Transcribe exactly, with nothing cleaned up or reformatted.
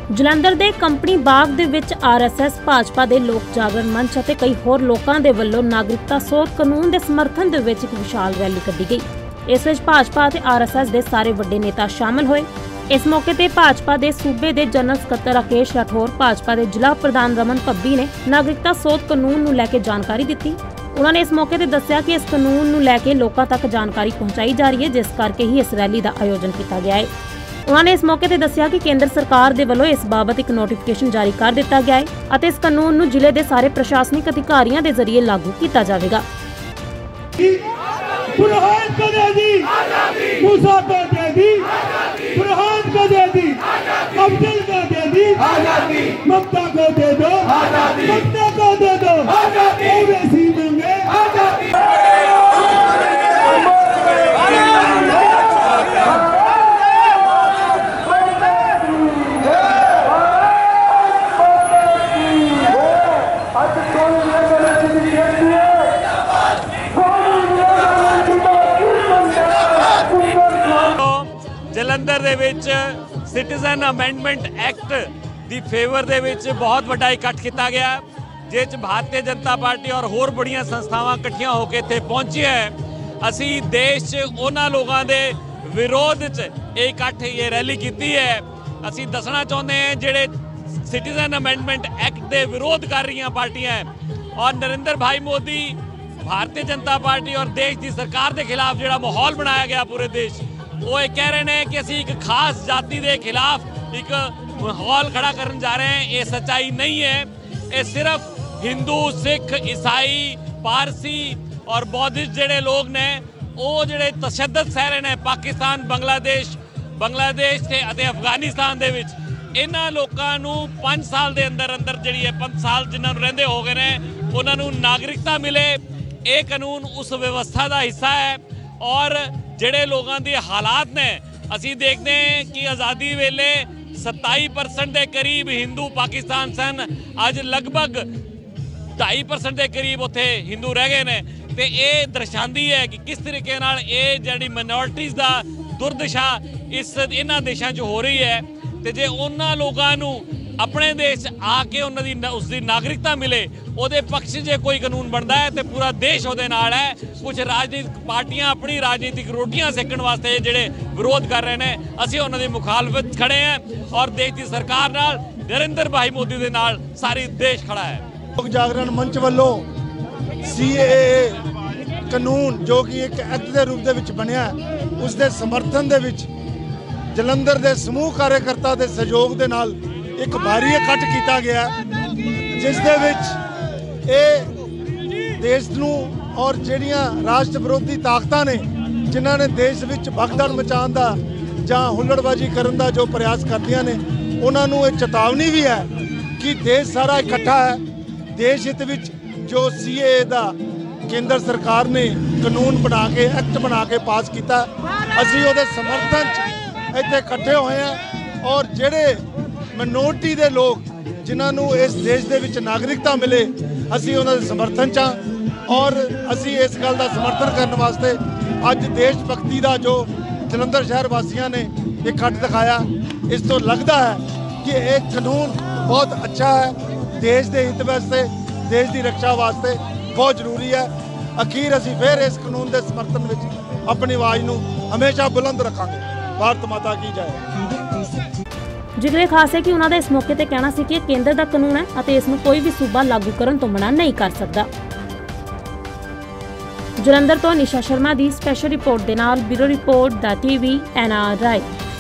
ਜਲੰਧਰ ਦੇ ਕੰਪਨੀ ਬਾਗ ਦੇ ਵਿੱਚ ਆਰ ਐਸ ਐਸ, ਭਾਜਪਾ ਦੇ ਲੋਕ ਜਾਗਰਣ ਮੰਚ ਅਤੇ ਕਈ ਹੋਰ ਲੋਕਾਂ ਦੇ ਵੱਲੋਂ ਨਾਗਰਿਕਤਾ ਸੋਧ ਕਾਨੂੰਨ ਦੇ ਸਮਰਥਨ ਦੇ ਵਿੱਚ ਇੱਕ ਵਿਸ਼ਾਲ ਰੈਲੀ ਕੱਢੀ ਗਈ। ਇਸ ਵਿੱਚ ਭਾਜਪਾ ਅਤੇ ਆਰ ਐਸ ਐਸ ਦੇ ਸਾਰੇ ਵੱਡੇ ਨੇਤਾ ਸ਼ਾਮਲ ਹੋਏ। ਇਸ ਮੌਕੇ ਤੇ ਭਾਜਪਾ ਦੇ ਸੂਬੇ ਦੇ ਜਨਰਲ ਸਕੱਤਰ ਰਾਕੇਸ਼ ਰਾਠੌਰ, ਭਾਜਪਾ ਦੇ ਜ਼ਿਲ੍ਹਾ ਪ੍ਰਧਾਨ ਰਮਨ ਪੱਬੀ ਨੇ ਨਾਗਰਿਕਤਾ ਸੋਧ ਕਾਨੂੰਨ ਨੂੰ ਲੈ ਕੇ ਜਾਣਕਾਰੀ ਦਿੱਤੀ। ਉਹਨਾਂ ਨੇ ਇਸ ਮੌਕੇ ਤੇ ਦੱਸਿਆ ਕਿ ਇਸ ਕਾਨੂੰਨ ਨੂੰ ਲੈ ਕੇ ਲੋਕਾਂ ਤੱਕ ਜਾਣਕਾਰੀ ਪਹੁੰਚਾਈ ਜਾ ਰਹੀ ਹੈ, ਜਿਸ ਕਰਕੇ ਹੀ ਇਸ ਰੈਲੀ ਦਾ ਆਯੋਜਨ ਕੀਤਾ ਗਿਆ ਹੈ। ਉਹਨਾਂ ਨੇ ਇਸ ਮੌਕੇ ਤੇ ਦੱਸਿਆ ਕਿ ਕੇਂਦਰ ਸਰਕਾਰ ਦੇ ਵੱਲੋਂ ਇਸ ਬਾਬਤ ਇੱਕ ਨੋਟੀਫਿਕੇਸ਼ਨ ਜਾਰੀ ਕਰ ਦਿੱਤਾ ਗਿਆ ਹੈ ਅਤੇ ਇਸ ਕਾਨੂੰਨ ਨੂੰ ਜ਼ਿਲ੍ਹੇ ਦੇ ਸਾਰੇ ਪ੍ਰਸ਼ਾਸਨਿਕ ਅਧਿਕਾਰੀਆਂ ਦੇ ਜ਼ਰੀਏ ਲਾਗੂ ਕੀਤਾ ਜਾਵੇਗਾ। बुरहान को दे दी आजादी, मूसा को दे दी आजादी, बुरहान को दे दी आजादी, अब्दुल को दे दी आजादी, ममता को दे दो आजादी, ममता को दे दो आजादी, ओवैसी मांगे आजादी। ਜਲੰਧਰ ਦੇ ਵਿੱਚ ਸਿਟੀਜ਼ਨ ਅਮੈਂਡਮੈਂਟ ਐਕਟ ਦੀ ਫੇਵਰ ਦੇ ਵਿੱਚ ਬਹੁਤ ਵੱਡਾ ਇਕੱਠ ਕੀਤਾ ਗਿਆ, ਜਿਸ 'ਚ ਭਾਰਤੀ ਜਨਤਾ ਪਾਰਟੀ ਔਰ ਹੋਰ ਬੜੀਆਂ ਸੰਸਥਾਵਾਂ ਇਕੱਠੀਆਂ ਹੋ ਕੇ ਇੱਥੇ ਪਹੁੰਚੀਆਂ ਹੈ। ਅਸੀਂ ਦੇਸ਼ 'ਚ ਉਹਨਾਂ ਲੋਕਾਂ ਦੇ ਵਿਰੋਧ 'ਚ ਇਹ ਇਕੱਠ ਇਹ ਰੈਲੀ ਕੀਤੀ ਹੈ। ਅਸੀਂ ਦੱਸਣਾ ਚਾਹੁੰਦੇ ਹਾਂ ਜਿਹੜੇ ਸਿਟੀਜ਼ਨ ਅਮੈਂਡਮੈਂਟ ਐਕਟ ਦੇ ਵਿਰੋਧ ਕਰ ਰਹੀਆਂ ਪਾਰਟੀਆਂ ਔਰ ਨਰਿੰਦਰ ਭਾਈ ਮੋਦੀ, ਭਾਰਤੀ ਜਨਤਾ ਪਾਰਟੀ ਔਰ ਦੇਸ਼ ਦੀ ਸਰਕਾਰ ਦੇ ਖਿਲਾਫ ਜਿਹੜਾ ਮਾਹੌਲ ਬਣਾਇਆ ਗਿਆ ਪੂਰੇ ਦੇਸ਼, ਉਹ ਇਹ ਕਹਿ ਰਹੇ ਨੇ ਕਿ ਅਸੀਂ ਇੱਕ ਖਾਸ ਜਾਤੀ ਦੇ ਖਿਲਾਫ ਇੱਕ ਮਾਹੌਲ ਖੜਾ ਕਰਨ ਜਾ ਰਹੇ ਹਾਂ। ਇਹ ਸੱਚਾਈ ਨਹੀਂ ਹੈ। ਇਹ ਸਿਰਫ ਹਿੰਦੂ, ਸਿੱਖ, ਈਸਾਈ, ਪਾਰਸੀ ਔਰ ਬੌਧਿਸਟ ਜਿਹੜੇ ਲੋਕ ਨੇ ਉਹ ਜਿਹੜੇ ਤਸ਼ੱਦਦ ਸਹਿ ਰਹੇ ਨੇ ਪਾਕਿਸਤਾਨ, ਬੰਗਲਾਦੇਸ਼ ਬੰਗਲਾਦੇਸ਼ ਤੇ ਅਤੇ ਅਫਗਾਨਿਸਤਾਨ ਦੇ ਵਿੱਚ, ਇਹਨਾਂ ਲੋਕਾਂ ਨੂੰ ਪੰਜ ਸਾਲ ਦੇ ਅੰਦਰ ਅੰਦਰ ਜਿਹੜੀ ਹੈ ਪੰਜ ਸਾਲ ਜਿਨ੍ਹਾਂ ਨੂੰ ਰਹਿੰਦੇ ਹੋ ਗਏ ਨੇ ਉਹਨਾਂ ਨੂੰ ਨਾਗਰਿਕਤਾ ਮਿਲੇ। ਇਹ ਕਾਨੂੰਨ ਉਸ ਵਿਵਸਥਾ ਦਾ ਹਿੱਸਾ ਹੈ ਔਰ ਜਿਹੜੇ ਲੋਕਾਂ ਦੇ ਹਾਲਾਤ ਨੇ ਅਸੀਂ ਦੇਖਦੇ ਹਾਂ ਕਿ ਆਜ਼ਾਦੀ ਵੇਲੇ ਸਤਾਈ ਪਰਸੈਂਟ ਦੇ ਕਰੀਬ ਹਿੰਦੂ ਪਾਕਿਸਤਾਨ ਸਨ, ਅੱਜ ਲਗਭਗ ਢਾਈ ਪਰਸੈਂਟ ਦੇ ਕਰੀਬ ਉੱਥੇ ਹਿੰਦੂ ਰਹਿ ਗਏ ਨੇ। ਤੇ ਇਹ ਦਰਸਾਉਂਦੀ ਹੈ ਕਿ ਕਿਸ ਤਰੀਕੇ ਨਾਲ ਇਹ ਜਿਹੜੀ ਮਾਈਨੋਰਟੀਜ਼ ਦਾ ਦੁਰਦਸ਼ਾ ਇਸ ਇਹਨਾਂ ਦੇਸ਼ਾਂ 'ਚ ਹੋ ਰਹੀ ਹੈ। ਤੇ ਜੇ ਉਹਨਾਂ ਲੋਕਾਂ ਨੂੰ ਆਪਣੇ ਦੇਸ਼ ਆ ਕੇ ਉਹਨਾਂ ਦੀ ਉਸ ਦੀ ਨਾਗਰਿਕਤਾ ਮਿਲੇ, ਉਹਦੇ ਪੱਖ ਜੇ ਕੋਈ ਕਾਨੂੰਨ ਬਣਦਾ ਹੈ ਤੇ ਪੂਰਾ ਦੇਸ਼ ਉਹਦੇ ਨਾਲ ਹੈ। ਕੁਝ ਰਾਜਨੀਤਿਕ ਪਾਰਟੀਆਂ ਆਪਣੀ ਰਾਜਨੀਤਿਕ ਰੋਟੀਆਂ ਸੇਕਣ ਵਾਸਤੇ ਜਿਹੜੇ ਵਿਰੋਧ ਕਰ ਰਹੇ ਨੇ, ਅਸੀਂ ਉਹਨਾਂ ਦੀ ਮੁਖਾਲਫਤ ਖੜੇ ਹਾਂ ਔਰ ਦੇਸ਼ ਦੀ ਸਰਕਾਰ ਨਾਲ, ਨਰਿੰਦਰ ਭਾਈ ਮੋਦੀ ਦੇ ਨਾਲ ਸਾਰੀ ਦੇਸ਼ ਖੜਾ ਹੈ। ਲੋਕ ਜਾਗਰਣ ਮੰਚ ਵੱਲੋਂ ਸੀ ਏ ਏ ਕਾਨੂੰਨ ਜੋ ਕਿ ਇੱਕ ਐਕਟ ਦੇ ਰੂਪ ਦੇ ਵਿੱਚ ਬਣਿਆ, ਉਸ ਦੇ ਸਮਰਥਨ ਦੇ ਵਿੱਚ ਜਲੰਧਰ ਦੇ ਸਮੂਹ ਕਾਰਜਕਰਤਾ ਦੇ ਸਹਿਯੋਗ ਦੇ ਨਾਲ ਇੱਕ ਭਾਰੀ ਇਕੱਠ ਕੀਤਾ ਗਿਆ, ਜਿਸ ਦੇ ਵਿੱਚ ਇਹ ਦੇਸ਼ ਨੂੰ ਔਰ ਜਿਹੜੀਆਂ ਰਾਸ਼ਟਰ ਵਿਰੋਧੀ ਤਾਕਤਾਂ ਨੇ ਜਿਨ੍ਹਾਂ ਨੇ ਦੇਸ਼ ਵਿੱਚ ਭਗਦੜ ਮਚਾਉਣ ਦਾ ਜਾਂ ਹੁੱਲੜਬਾਜ਼ੀ ਕਰਨ ਦਾ ਜੋ ਪ੍ਰਯਾਸ ਕਰਦੀਆਂ ਨੇ, ਉਹਨਾਂ ਨੂੰ ਇਹ ਚੇਤਾਵਨੀ ਵੀ ਹੈ ਕਿ ਦੇਸ਼ ਸਾਰਾ ਇਕੱਠਾ ਹੈ। ਦੇਸ਼ ਹਿੱਤ ਵਿੱਚ ਜੋ ਸੀ ਏ ਏ ਦਾ ਕੇਂਦਰ ਸਰਕਾਰ ਨੇ ਕਾਨੂੰਨ ਬਣਾ ਕੇ, ਐਕਟ ਬਣਾ ਕੇ ਪਾਸ ਕੀਤਾ, ਅਸੀਂ ਉਹਦੇ ਸਮਰਥਨ 'ਚ ਇੱਥੇ ਇਕੱਠੇ ਹੋਏ ਹਾਂ ਔਰ ਜਿਹੜੇ ਮਿਨੋਰਟੀ ਦੇ ਲੋਕ ਜਿਨ੍ਹਾਂ ਨੂੰ ਇਸ ਦੇਸ਼ ਦੇ ਵਿੱਚ ਨਾਗਰਿਕਤਾ ਮਿਲੇ, ਅਸੀਂ ਉਹਨਾਂ ਦੇ ਸਮਰਥਨ 'ਚ ਹਾਂ ਔਰ ਅਸੀਂ ਇਸ ਗੱਲ ਦਾ ਸਮਰਥਨ ਕਰਨ ਵਾਸਤੇ ਅੱਜ ਦੇਸ਼ ਭਗਤੀ ਦਾ ਜੋ ਜਲੰਧਰ ਸ਼ਹਿਰ ਵਾਸੀਆਂ ਨੇ ਇਕੱਠ ਦਿਖਾਇਆ। ਇਸ ਤੋਂ ਲੱਗਦਾ ਹੈ ਕਿ ਇਹ ਕਾਨੂੰਨ ਬਹੁਤ ਅੱਛਾ ਹੈ, ਦੇਸ਼ ਦੇ ਹਿੱਤ ਵਾਸਤੇ, ਦੇਸ਼ ਦੀ ਰੱਖਿਆ ਵਾਸਤੇ ਬਹੁਤ ਜ਼ਰੂਰੀ ਹੈ। ਅਖੀਰ ਅਸੀਂ ਫਿਰ ਇਸ ਕਾਨੂੰਨ ਦੇ ਸਮਰਥਨ ਵਿੱਚ ਆਪਣੀ ਆਵਾਜ਼ ਨੂੰ ਹਮੇਸ਼ਾ ਬੁਲੰਦ ਰੱਖਾਂਗੇ। ਭਾਰਤ ਮਾਤਾ ਕੀ ਜੈ। ਜ਼ਿਕਰ ਖਾਸ ਹੈ ਕਿ ਉਹਨਾਂ ਦਾ ਇਸ ਮੌਕੇ ਤੇ ਕਹਿਣਾ ਸੀ ਕਿ ਇਹ ਕੇਂਦਰ ਦਾ ਕਾਨੂੰਨ ਹੈ ਅਤੇ ਇਸ ਨੂੰ ਕੋਈ ਵੀ ਸੂਬਾ ਲਾਗੂ ਕਰਨ ਤੋਂ ਮਨਾ ਨਹੀਂ ਕਰ ਸਕਦਾ। ਜਲੰਧਰ ਤੋਂ ਨਿਸ਼ਾ ਸ਼ਰਮਾ ਦੀ ਸਪੈਸ਼ਲ ਰਿਪੋਰਟ ਦੇ ਨਾਲ ਬਿਊਰੋ ਰਿਪੋਰਟ ਦਾ ਟੀਵੀ ਐਨ ਆਰ ਆਈ।